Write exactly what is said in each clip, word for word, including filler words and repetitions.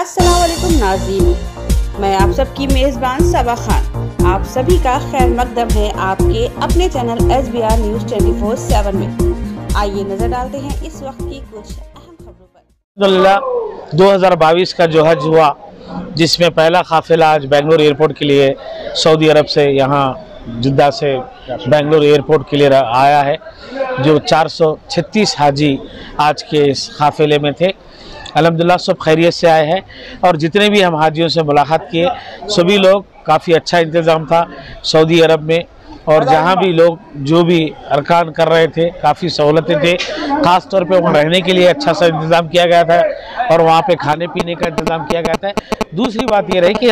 अस्सलाम वालेकुम नाज़रीन, मैं आप सबकी मेज़बान सबा खान आप सभी का खैर मकदम है आपके अपने channel S B R news twenty four seven में। आइए नजर डालते हैं इस वक्त की कुछ अहम खबरों पर। दो हज़ार बाईस का जो हज हुआ, जिसमें पहला काफिला आज बेंगलुरु एयरपोर्ट के लिए सऊदी अरब से यहाँ जिद्दा से बेंगलुरु एयरपोर्ट के लिए आया है, जो चार सौ छत्तीस हाजी आज के इस काफिले में थे। अल्हम्दुलिल्लाह सब खैरियत से आए हैं और जितने भी हम हाजियों से मुलाकात किए सभी लोग काफ़ी अच्छा इंतज़ाम था सऊदी अरब में, और जहाँ भी लोग जो भी अरकान कर रहे थे काफ़ी सहूलतें थे। ख़ास तौर पे वहाँ रहने के लिए अच्छा सा इंतज़ाम किया गया था और वहाँ पे खाने पीने का इंतज़ाम किया गया था। दूसरी बात ये रही कि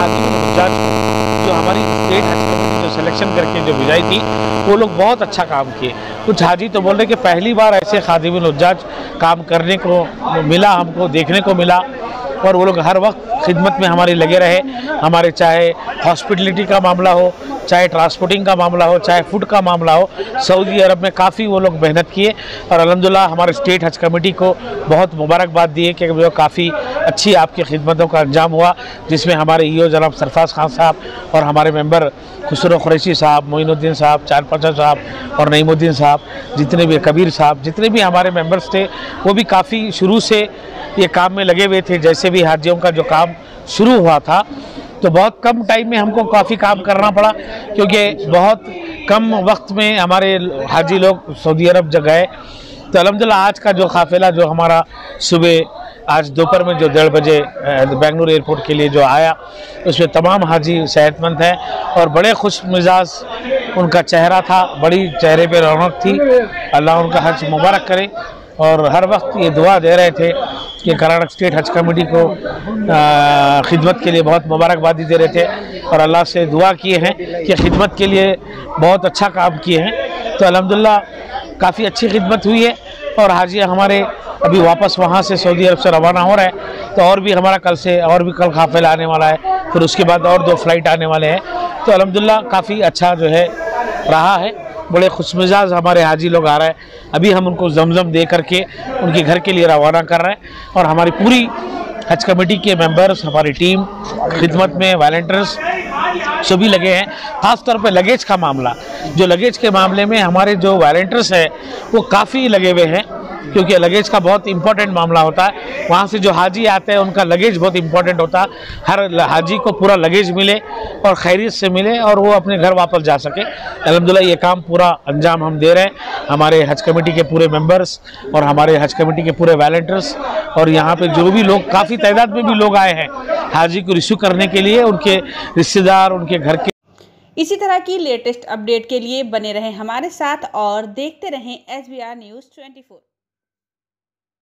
जो हमारी स्टेट हज कमेटी जो सिलेक्शन करके जो भिजाई थी वो लोग बहुत अच्छा काम किए। कुछ हाजी तो बोल रहे कि पहली बार ऐसे खादिमुल हुज्जाज काम करने को मिला, हमको देखने को मिला, और वो लोग हर वक्त खिदमत में हमारे लगे रहे। हमारे चाहे हॉस्पिटलिटी का मामला हो, चाहे ट्रांसपोर्टिंग का मामला हो, चाहे फूड का मामला हो, सऊदी अरब में काफ़ी वो लोग मेहनत किए और अल्हम्दुलिल्लाह हमारे स्टेट हज कमेटी को बहुत मुबारकबाद दिए कि वो काफ़ी अच्छी आपकी खिदमतों का अंजाम हुआ, जिसमें हमारे ई ओ जनाब सरफराज खान साहब और हमारे मेंबर खुसरो कुरैशी साहब, मोइनुद्दीन साहब, चार पाचा साहब और नईमुद्दीन साहब, जितने भी कबीर साहब, जितने भी हमारे मेंबर्स थे वो भी काफ़ी शुरू से ये काम में लगे हुए थे। जैसे भी हाजियों का जो काम शुरू हुआ था तो बहुत कम टाइम में हमको काफ़ी काम करना पड़ा, क्योंकि बहुत कम वक्त में हमारे हाजी लोग सऊदी अरब जब गए। तो अल्हम्दुलिल्लाह आज का जो काफ़िला जो हमारा सुबह आज दोपहर में जो डेढ़ बजे बेंगलुरु एयरपोर्ट के लिए जो आया, उसमें तमाम हाजी सेहतमंद हैं और बड़े खुश मिजाज उनका चेहरा था, बड़ी चेहरे पे रौनक थी। अल्लाह उनका हज मुबारक करे। और हर वक्त ये दुआ दे रहे थे कि कर्नाटक स्टेट हज कमेटी को खिदमत के लिए बहुत मुबारकबादी दे रहे थे और अल्लाह से दुआ किए हैं कि खिदमत के लिए बहुत अच्छा काम किए हैं। तो अल्हम्दुलिल्लाह काफ़ी अच्छी खिदमत हुई है और हाजी हमारे अभी वापस वहाँ से सऊदी अरब से रवाना हो रहे हैं। तो और भी हमारा कल से और भी कल काफिला आने वाला है, फिर उसके बाद और दो फ्लाइट आने वाले हैं। तो अल्हम्दुलिल्लाह काफ़ी अच्छा जो है रहा है, बड़े खुशमिजाज हमारे हाजी लोग आ रहे हैं। अभी हम उनको जमजम दे करके उनके घर के लिए रवाना कर रहे हैं और हमारी पूरी हज कमेटी के मेंबर्स, हमारी टीम खिदमत में, वॉलंटियर्स सभी लगे हैं। ख़ास तौर पे लगेज का मामला, जो लगेज के मामले में हमारे जो वॉलंटियर्स हैं वो काफ़ी लगे हुए हैं, क्योंकि लगेज का बहुत इंपॉर्टेंट मामला होता है। वहाँ से जो हाजी आते हैं उनका लगेज बहुत इंपॉर्टेंट होता है। हर हाजी को पूरा लगेज मिले और खैरियत से मिले और वो अपने घर वापस जा सके। अल्हम्दुलिल्लाह ये काम पूरा अंजाम हम दे रहे हैं। हमारे हज कमेटी के पूरे मेंबर्स और हमारे हज कमेटी के पूरे वॉलंटियर्स और यहाँ पे जो भी लोग, काफ़ी तादाद में भी लोग आए हैं हाजी को रिसीव करने के लिए, उनके रिश्तेदार, उनके घर के। इसी तरह की लेटेस्ट अपडेट के लिए बने रहें हमारे साथ और देखते रहें S B R news twenty four.